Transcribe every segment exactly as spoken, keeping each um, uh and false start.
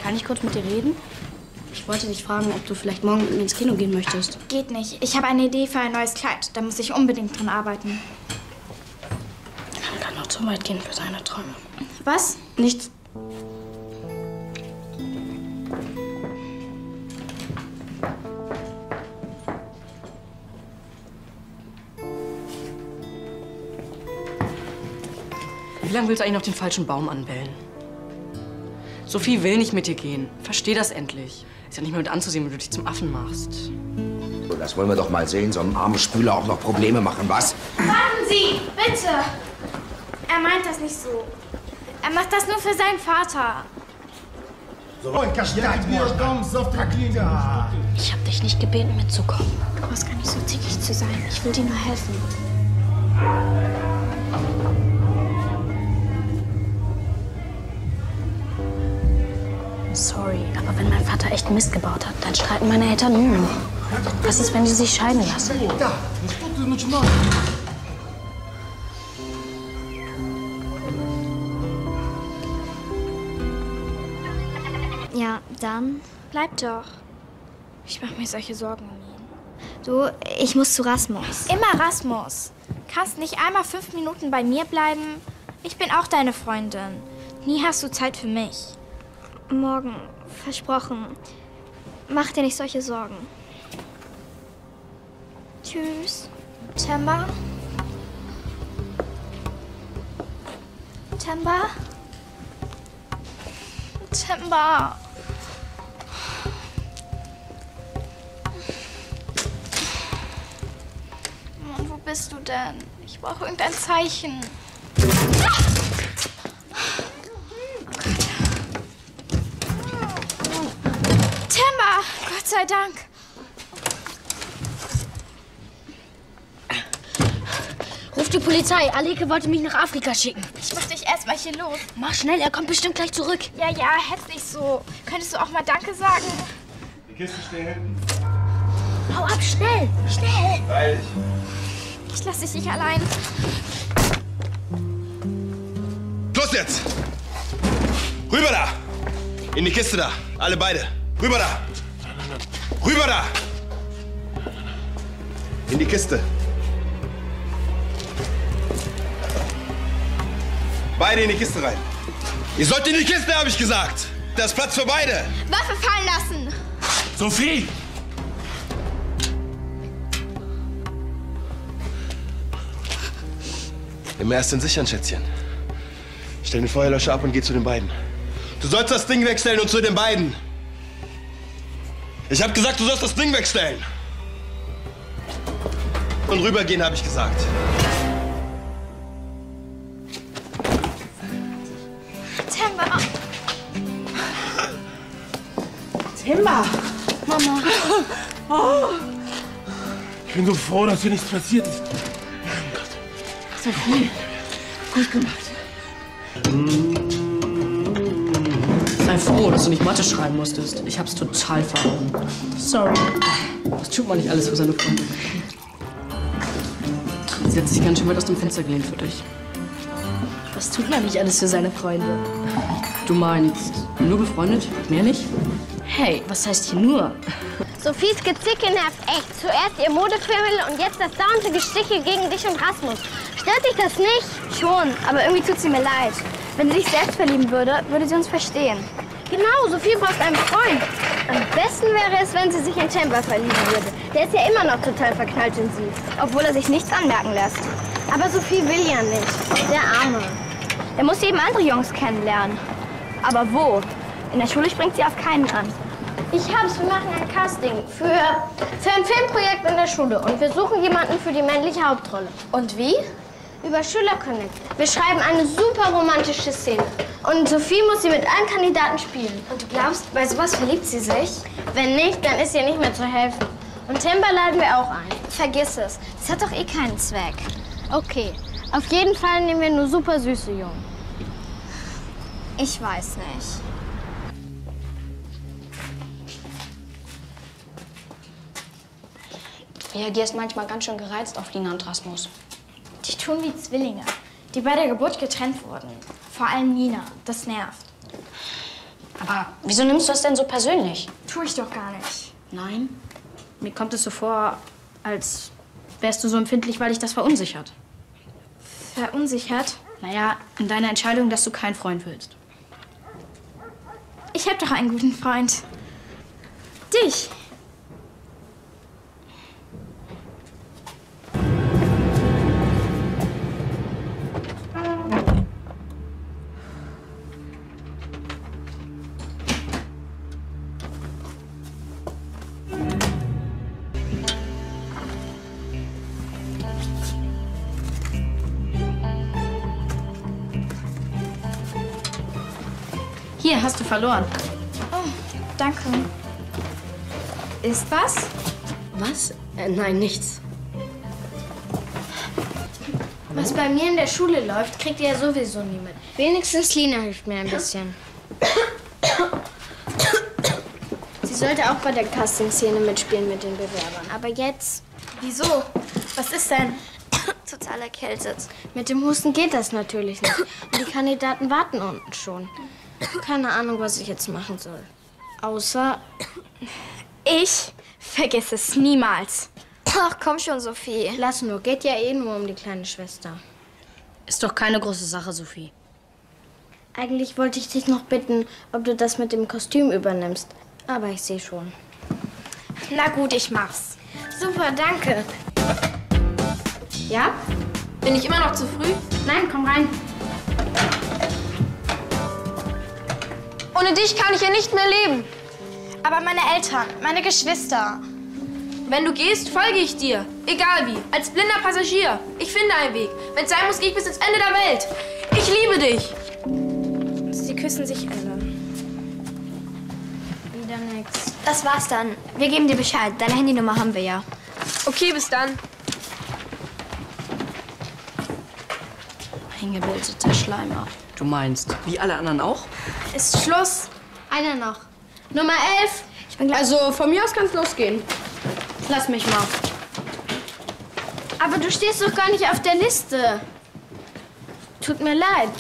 Kann ich kurz mit dir reden? Ich wollte dich fragen, ob du vielleicht morgen mit mir ins Kino gehen möchtest. Geht nicht. Ich habe eine Idee für ein neues Kleid. Da muss ich unbedingt dran arbeiten. Er kann noch zu weit gehen für seine Träume. Was? Nichts. Wie lange willst du eigentlich noch den falschen Baum anbellen? Sophie will nicht mit dir gehen. Versteh das endlich. Ist ja nicht mehr mit anzusehen, wenn du dich zum Affen machst. So, das wollen wir doch mal sehen. So einem armen Spüler auch noch Probleme machen, was? Warten Sie, bitte! Er meint das nicht so. Er macht das nur für seinen Vater. Ich hab dich nicht gebeten, mitzukommen. Du brauchst gar nicht so zickig zu sein. Ich will dir nur helfen. Sorry, aber wenn mein Vater echt Mist gebaut hat, dann streiten meine Eltern nur noch. Was ist, wenn sie sich scheiden lassen? Ja, dann bleib doch. Ich mache mir solche Sorgen um ihn. Du, ich muss zu Rasmus. Immer Rasmus. Kannst nicht einmal fünf Minuten bei mir bleiben? Ich bin auch deine Freundin. Nie hast du Zeit für mich. Morgen, versprochen. Mach dir nicht solche Sorgen. Tschüss. Temba? Temba? Temba? Mann, wo bist du denn? Ich brauche irgendein Zeichen. Temba! Gott sei Dank. Ruf die Polizei. Aleke wollte mich nach Afrika schicken. Ich muss dich erst mal hier los. Mach schnell, er kommt bestimmt gleich zurück. Ja, ja, hetz nicht so. Könntest du auch mal Danke sagen? Die Kiste stehen hinten. Hau ab, schnell, schnell. Eilig. Ich lass dich nicht allein. Los jetzt! Rüber da! In die Kiste da. Alle beide. Rüber da! Rüber da! In die Kiste. Beide in die Kiste rein. Ihr sollt in die Kiste, habe ich gesagt. Da ist Platz für beide. Waffe fallen lassen! Sophie! Nimm erst den sichern, Schätzchen. Stell den Feuerlöscher ab und geh zu den beiden. Du sollst das Ding wegstellen und zu den beiden. Ich hab gesagt, du sollst das Ding wegstellen. Und rübergehen, habe ich gesagt. Temba! Timba! Mama! Oh. Ich bin so froh, dass hier nichts passiert ist. Sophie, gut gemacht. Sei froh, dass du nicht Mathe schreiben musstest. Ich hab's total verhauen. Sorry. Das tut man nicht alles für seine Freunde. Sie hat sich ganz schön weit aus dem Fenster gelehnt für dich. Was tut man nicht alles für seine Freunde? Du meinst, nur befreundet? Mehr nicht? Hey, was heißt hier nur? Sophies Gezicke nervt echt. Zuerst ihr Modefimmel und jetzt das dauernde Gestichel gegen dich und Rasmus. Stört dich das nicht? Schon, aber irgendwie tut sie mir leid. Wenn sie sich selbst verlieben würde, würde sie uns verstehen. Genau, Sophie braucht einen Freund. Am besten wäre es, wenn sie sich in Temba verlieben würde. Der ist ja immer noch total verknallt in sie. Obwohl er sich nichts anmerken lässt. Aber Sophie will ja nicht. Der Arme. Er muss eben andere Jungs kennenlernen. Aber wo? In der Schule springt sie auf keinen an. Ich hab's, wir machen ein Casting für, für ein Filmprojekt in der Schule. Und wir suchen jemanden für die männliche Hauptrolle. Und wie? Über SchülerConnect. Wir schreiben eine super romantische Szene. Und Sophie muss sie mit allen Kandidaten spielen. Und du glaubst, bei sowas verliebt sie sich? Wenn nicht, dann ist ihr nicht mehr zu helfen. Und Timba laden wir auch ein. Vergiss es. Das hat doch eh keinen Zweck. Okay. Auf jeden Fall nehmen wir nur super süße Jungen. Ich weiß nicht. Du reagierst manchmal ganz schön gereizt auf Lina und Rasmus. Die tun wie Zwillinge, die bei der Geburt getrennt wurden. Vor allem Nina. Das nervt. Aber Aber wieso nimmst du das denn so persönlich? Tu ich doch gar nicht. Nein. Mir kommt es so vor, als wärst du so empfindlich, weil dich das verunsichert. Verunsichert? Naja, in deiner Entscheidung, dass du keinen Freund willst. Ich hab doch einen guten Freund. Dich. Hier, hast du verloren. Oh, danke. Ist was? Was? Äh, nein, nichts. Was bei mir in der Schule läuft, kriegt ihr ja sowieso nie mit. Wenigstens Lina hilft mir ein bisschen. Sie sollte auch bei der Casting-Szene mitspielen mit den Bewerbern. Aber jetzt... Wieso? Was ist denn? Total erkältet. Mit dem Husten geht das natürlich nicht. Und die Kandidaten warten unten schon. Keine Ahnung, was ich jetzt machen soll. Außer... Ich vergesse es niemals. Ach, komm schon, Sophie. Lass nur. Geht ja eh nur um die kleine Schwester. Ist doch keine große Sache, Sophie. Eigentlich wollte ich dich noch bitten, ob du das mit dem Kostüm übernimmst. Aber ich sehe schon. Na gut, ich mach's. Super, danke. Ja? Bin ich immer noch zu früh? Nein, komm rein. Ohne dich kann ich ja nicht mehr leben. Aber meine Eltern, meine Geschwister. Wenn du gehst, folge ich dir. Egal wie. Als blinder Passagier. Ich finde einen Weg. Wenn es sein muss, gehe ich bis ins Ende der Welt. Ich liebe dich. Sie küssen sich alle. Wieder nix. Das war's dann. Wir geben dir Bescheid. Deine Handynummer haben wir ja. Okay, bis dann. Eingebildeter Schleimer. Du meinst, wie alle anderen auch? Ist Schluss. Einer noch. Nummer elf. Ich bin gleich... Also, von mir aus kann's losgehen. Lass mich mal. Aber du stehst doch gar nicht auf der Liste. Tut mir leid.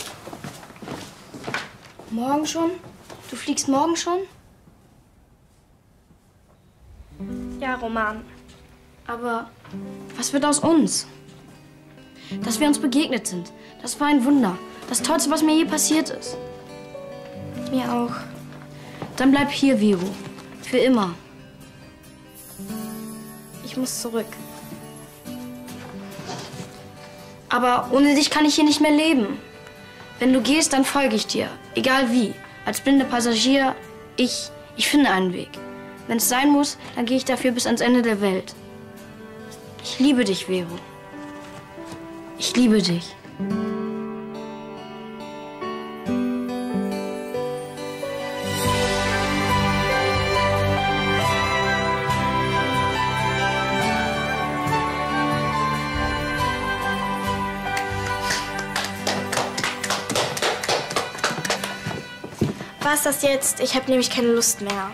Morgen schon? Du fliegst morgen schon? Ja, Roman. Aber was wird aus uns? Dass wir uns begegnet sind, das war ein Wunder. Das Tollste, was mir je passiert ist. Mir auch. Dann bleib hier, Vero. Für immer. Ich muss zurück. Aber ohne dich kann ich hier nicht mehr leben. Wenn du gehst, dann folge ich dir. Egal wie. Als blinder Passagier, ich, ich finde einen Weg. Wenn es sein muss, dann gehe ich dafür bis ans Ende der Welt. Ich liebe dich, Vero. Ich liebe dich. War's das jetzt? Ich habe nämlich keine Lust mehr.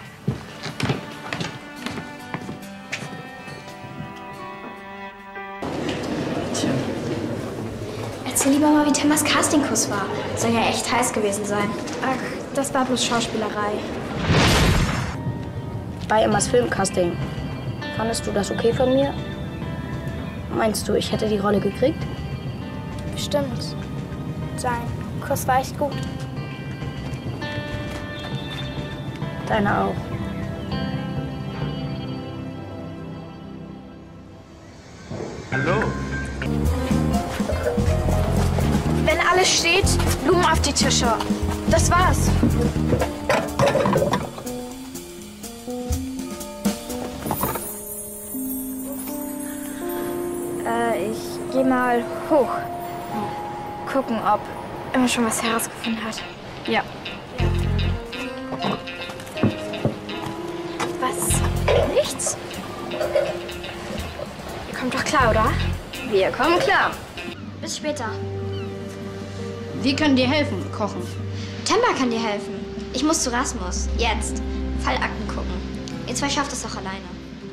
Tja. Erzähl lieber mal, wie Timmas Castingkurs war. Soll ja echt heiß gewesen sein. Ach, das war bloß Schauspielerei. Bei Emmas Filmcasting. Fandest du das okay von mir? Meinst du, ich hätte die Rolle gekriegt? Bestimmt. Sein Kurs war echt gut. Deine auch. Hallo. Wenn alles steht, Blumen auf die Tische. Das war's. Äh, ich geh mal hoch. Gucken, ob Emma schon was herausgefunden hat. Ja. Was? Nichts? Ihr kommt doch klar, oder? Wir kommen klar. Bis später. Wir können dir helfen, kochen. Temba kann dir helfen. Ich muss zu Rasmus. Jetzt. Fallakten gucken. Ihr zwei schafft es doch alleine.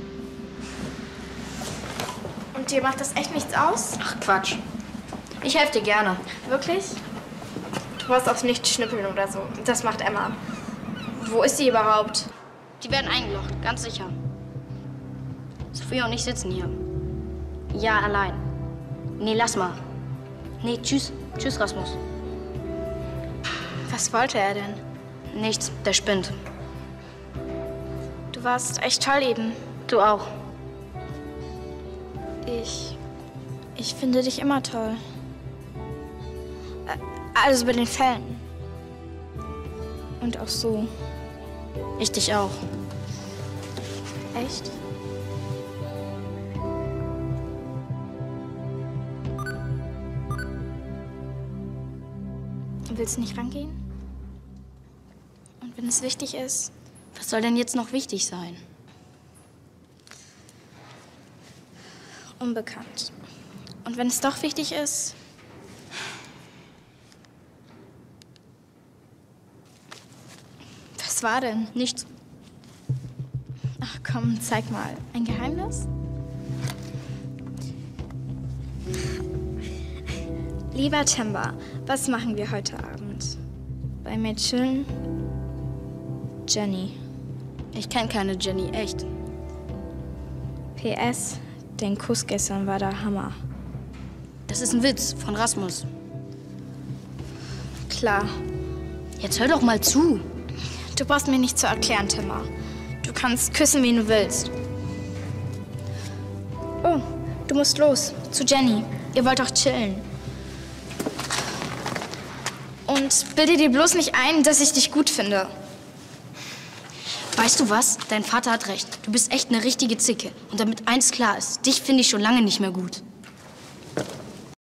Und dir macht das echt nichts aus? Ach, Quatsch. Ich helfe dir gerne. Wirklich? Du brauchst aufs Nicht schnippeln oder so. Das macht Emma. Wo ist sie überhaupt? Die werden eingelocht, ganz sicher. Sophia und ich sitzen hier. Ja, allein. Nee, lass mal. Nee, tschüss. Tschüss, Rasmus. Was wollte er denn? Nichts, der spinnt. Du warst echt toll eben. Du auch. Ich... Ich finde dich immer toll. Also bei den Fällen. Und auch so. Ich dich auch. Echt? Willst du nicht rangehen? Und wenn es wichtig ist? Was soll denn jetzt noch wichtig sein? Unbekannt. Und wenn es doch wichtig ist? Was war denn? Nichts. Ach komm, zeig mal. Ein Geheimnis? Lieber Timber, was machen wir heute Abend? Bei mir chillen? Jenny. Ich kenn keine Jenny, echt. P S, dein Kuss gestern war der Hammer. Das ist ein Witz von Rasmus. Klar. Jetzt hör doch mal zu. Du brauchst mir nicht zu erklären, Timmer. Du kannst küssen, wen du willst. Oh, du musst los. Zu Jenny. Ihr wollt doch chillen. Und bilde dir bloß nicht ein, dass ich dich gut finde. Weißt du was? Dein Vater hat recht. Du bist echt eine richtige Zicke. Und damit eins klar ist, dich finde ich schon lange nicht mehr gut.